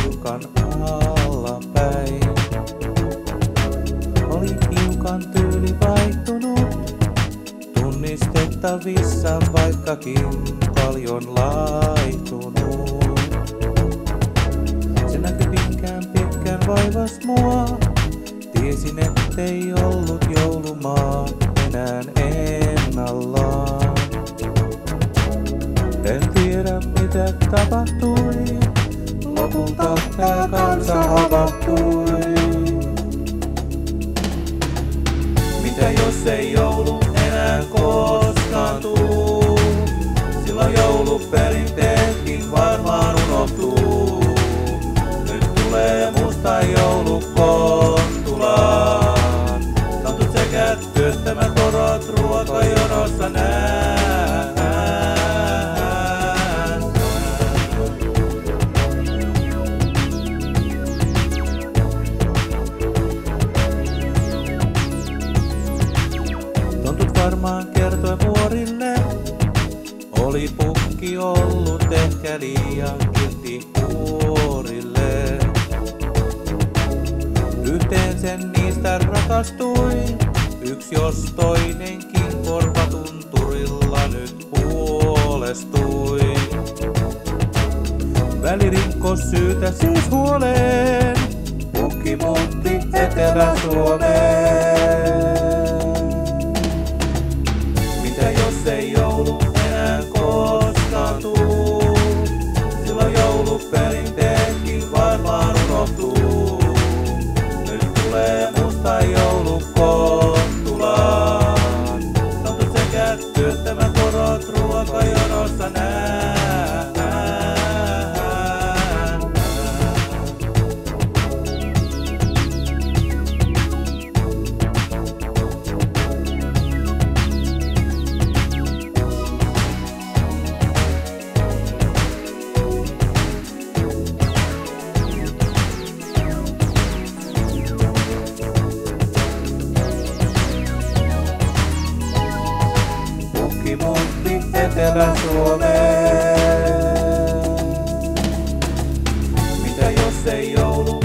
nurkan allapäin. Oli hiukan tyyli vaihtunut, tunnistettavissa vaikkakin paljon laihtunut. Se näkyi pitkään vaivas mua, tiesin ettei ollut joulumaa enää ennallaan. En tiedä mitä tapahtui, lopulta tää kansa havahtui. Mitä jos ei joulu enää koskaan tuu, silloin jouluperinteetkin varmaan unohtuu. Nyt tulee musta joulu Kontulaan, tontut sekä työttömät porot ruokajonossa nää. Varmaan kertoi muorille, oli pukki ollut ehkä liian kiltti huorille. Yhteen sen niistä rakastui, yksi jos toinenkin korvatunturilla nyt huolestui. Välirikkos syytä siis huoleen, pukki muutti Etelä-Suomeen. Mitä jos ei joulu enää koskaan tuu, silloin jouluperinteetkin varmaan unohtuu. Nyt tulee musta joulu Kontulaan, tontut sekä työttömät porot ruokajonossa nää. Muutti Etelä-Suomeen. Mitä jos ei joulu